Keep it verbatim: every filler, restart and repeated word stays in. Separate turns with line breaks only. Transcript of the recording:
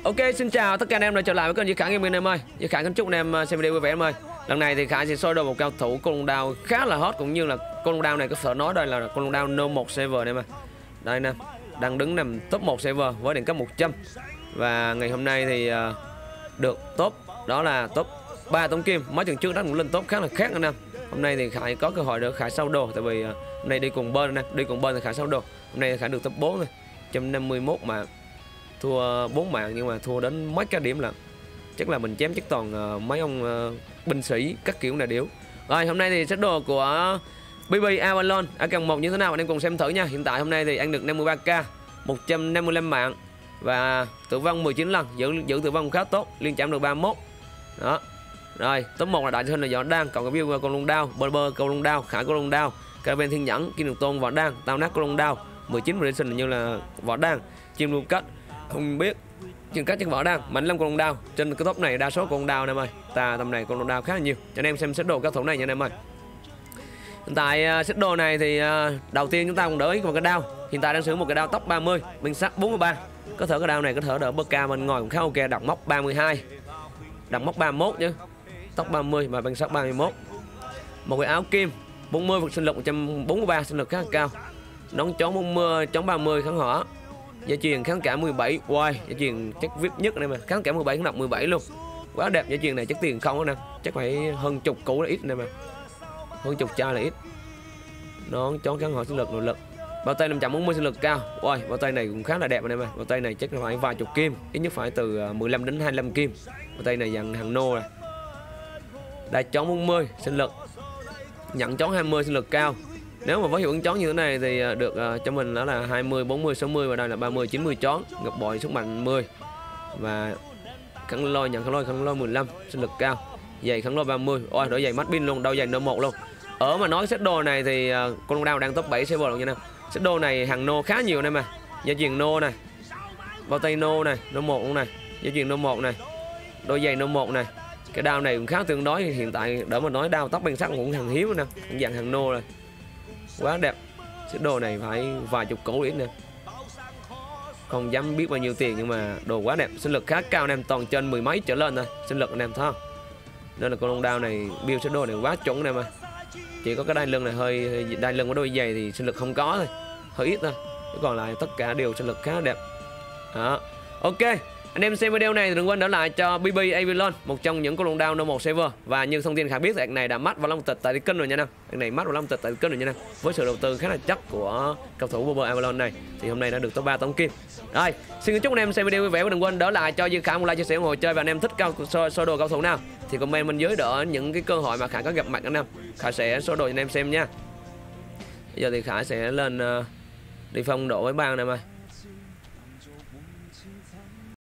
Ok, xin chào tất cả anh em đã trở lại với kênh Duy Khải Gaming em ơi. Duy Khải kính chúc anh em xem video vui vẻ em ơi. Lần này thì Khải sẽ soi đồ một cao thủ con lông đao khá là hot, cũng như là con lông đao này có sở nói đây là con lông đao No một server em ơi. Đây nè, đang đứng nằm top một server với đẳng cấp một trăm. Và ngày hôm nay thì uh, được top đó là top ba tống kim. Mấy tuần trước đó cũng lên top khá là khác anh em. Hôm nay thì Khải có cơ hội được Khải sau đồ, tại vì uh, hôm nay đi cùng bên nè, đi cùng bên thì Khải sau đồ. Hôm nay Khải được top bốn rồi, một trăm năm mươi mốt mà thua bốn mạng, nhưng mà thua đến mấy cái điểm là chắc là mình chém chắc toàn uh, mấy ông uh, binh sĩ các kiểu là điểu. Rồi hôm nay thì set đồ của bê bê Avalon ở càng một như thế nào anh em cùng xem thử nha. Hiện tại hôm nay thì ăn được năm mươi ba k, một trăm năm mươi lăm mạng và tử vong mười chín lần, giữ giữ tử vong khá tốt, liên chạm được ba mươi mốt. Đó. Rồi, top một là đại sinh là Võ Đan, còn cái view con lông đao, bơ bơ con lông đao, Khải con lông đao, Caravan Thiên Nhẫn, Kim Đường Tôn Võ Đan, Tao Nát con lông đao, mười chín racing là như là Võ Đan, chim lưu cách không biết chừng cách chắc Võ Đan, mạnh lắm con lông đao. Trên cái top này đa số con lông đao anh em ơi, ta tầm này con lông đao khá là nhiều, cho anh em xem set đồ cao thủ này nha anh em ơi. Hiện tại uh, set đồ này thì uh, đầu tiên chúng ta cũng đỡ ý một cái đao, hiện tại đang sử dụng một cái đao tốc ba mươi, bên sắt bốn mươi ba, có thể cái đao này có thể đỡ bơ ca bên ngoài cũng khá ok, đọc móc ba mươi hai, đọc móc ba mươi mốt chứ, tốc ba mươi và bên sắt ba mươi mốt. Một cái áo kim bốn mươi, vật sinh lực một trăm bốn mươi ba, sinh lực khá là cao, nón chón bốn mươi, chón ba mươi kháng hỏa, gia truyền kháng cả mười bảy, wow, gia truyền chắc vip nhất này mà, kháng cả mười bảy, kháng độc mười bảy luôn, quá đẹp. Gia truyền này chắc tiền không đó nè, chắc phải hơn chục củ là ít này mà, hơn chục chai là ít. Nón chón kháng hỏa, sinh lực, nội lực, bao tay năm trăm bốn mươi, sinh lực cao, wow, bao tay này cũng khá là đẹp anh em ơi. Bao tay này chắc là phải vài chục kim, ít nhất phải từ mười lăm đến hai mươi lăm kim. Bao tay này dàn hàng nô này. Đây chón bốn mươi, sinh lực, nhận chón hai mươi, sinh lực cao. Nếu mà với hiệu ứng chón như thế này thì được uh, cho mình đó là hai mươi, bốn mươi, sáu mươi và đây là ba mươi, chín mươi chón, ngập bội sức mạnh mười và kháng lôi, nhận kháng lôi, kháng lôi mười lăm, sinh lực cao, giày kháng lôi ba mươi. Ôi đổi giày mắt pin luôn, đau giày no một luôn. Ở mà nói set đồ này thì uh, con đao đang top bảy server luôn nha em. Set đồ này hàng nô khá nhiều này mà. Gia truyền nô này, bao tay nô này, nô một luôn này, gia truyền nô một này, đôi giày nô một này. Cái đao này cũng khá tương đối, hiện tại đỡ mà nói đao tóc bên sắt cũng hàng hiếm nè, cũng dạng hàng nô rồi. Quá đẹp. Set đồ này phải vài chục củ ít nè, không dám biết bao nhiêu tiền nhưng mà đồ quá đẹp. Sinh lực khá cao anh em, toàn trên mười mấy trở lên thôi sinh lực anh em thấy không, nên là con lông đao này build set đồ này quá chuẩn anh em ơi. Chỉ có cái đai lưng này hơi, đai lưng của đôi giày thì sinh lực không có thôi, hơi ít thôi, chứ còn lại tất cả đều sinh lực khá đẹp. Đó. Ok, anh em xem video này thì đừng quên đỡ lại cho bê bê Avalon, một trong những con lông đao No một server. Và như thông tin Khải biết thì anh này đã mắc vào long tịch tại kênh rồi nha anh. Anh này mắc vào long tịch tại kênh rồi nha anh. Với sự đầu tư khá là chắc của cầu thủ bê bê Avalon này thì hôm nay đã được top ba tống kim. Rồi, xin chúc anh em xem video vui vẻ và đừng quên đỡ lại cho Duy Khải một like, chia sẻ, ủng hộ chơi. Và anh em thích cao soi so đồ cao thủ nào thì comment bên dưới đỡ những cái cơ hội mà Khải có gặp mặt anh em, Khải sẽ số đồ cho anh em xem nha. Bây giờ thì Khải sẽ lên uh, đi phong độ với bang này mà.